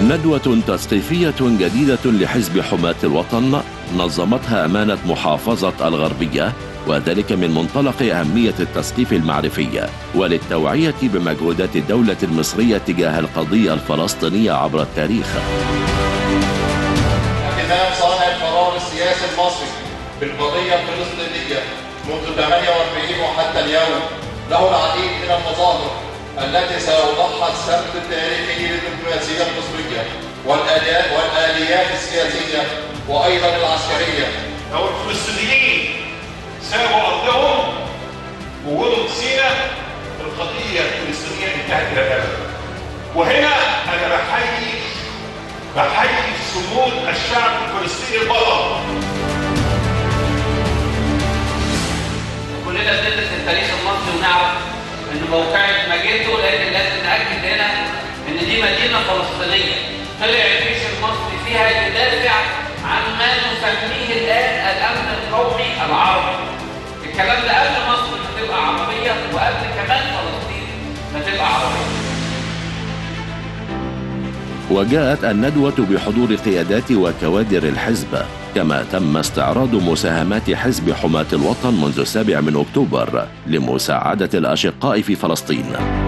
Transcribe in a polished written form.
ندوة تثقيفية جديدة لحزب حماة الوطن نظمتها أمانة محافظة الغربية، وذلك من منطلق أهمية التثقيف المعرفي وللتوعية بمجهودات الدولة المصرية تجاه القضية الفلسطينية عبر التاريخ. اهتمام صانع القرار السياسي المصري بالقضية الفلسطينية منذ 48 وحتى اليوم له العديد من المظاهر التي سيوضحها السرد التاريخي للدبلوماسية المصرية والآليات السياسية وأيضا العسكرية. لو الفلسطينيين سابوا أرضهم وولوا سيناء القضية الفلسطينية انتهت إلى الأبد. وهنا أنا بحيي صمود الشعب الفلسطيني البطل. كلنا بندرس التاريخ المصري ونعرف ان موقعة مجده، لكن لازم نأكد هنا ان دي مدينة فلسطينية طلع الجيش المصري فيها يدافع عن ما نسميه الآن الأمن القومي العربي. الكلام ده قبل مصر ما تبقى عربية وقبل كمان فلسطين ما تبقى عربية. وجاءت الندوة بحضور قيادات وكوادر الحزب، كما تم استعراض مساهمات حزب حماة الوطن منذ 7 أكتوبر لمساعدة الأشقاء في فلسطين.